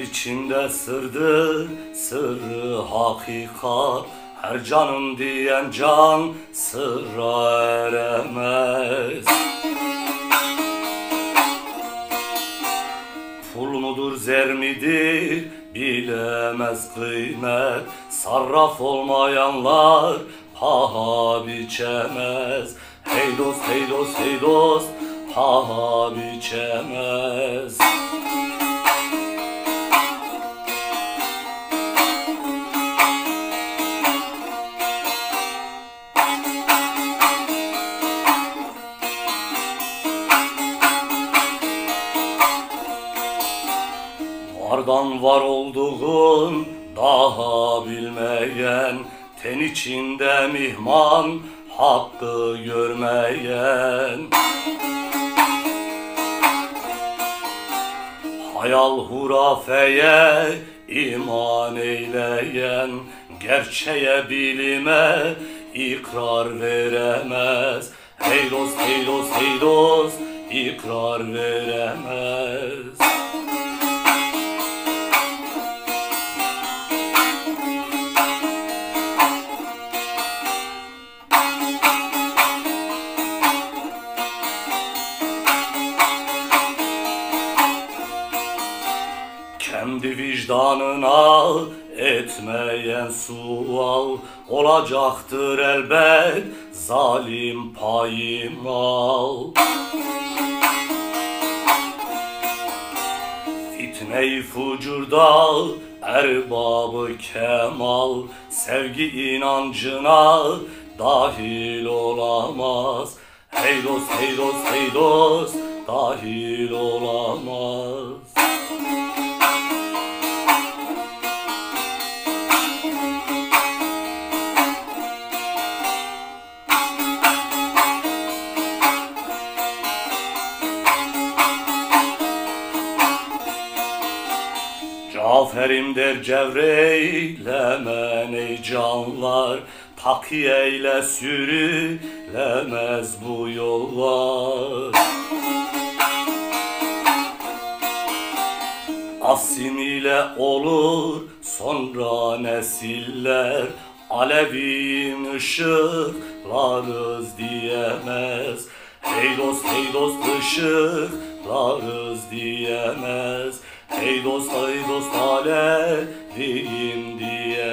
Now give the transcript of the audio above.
içinde sırdır, sırrı hakikat. Her canım diyen can sırra eremez. Pul mudur zer midir bilemez kıymet. Sarraf olmayanlar paha biçemez. Hey dost hey dost hey dost paha biçemez. Vardan var olduğun daha bilmeyen, ten içinde mihman hakkı görmeyen. Hayal hurafeye iman eyleyen, gerçeğe bilime ikrar veremez. Hey dost hey dost hey dost ikrar veremez. Kendi vicdanına etmeyen sual olacaktır elbet zalim payimal. Fitne-i fucurda erbabı kemal, sevgi inancına dahil olamaz. Hey dost hey dost hey dost dahil olamaz. Caferim der cevreylemen ey canlar, takiyeyle sürülemez bu yollar. Asim olur sonra nesiller, Alevim ışıklarız diyemez. Hey dost hey dost ışıklarız diyemez. Hey dost alevim diye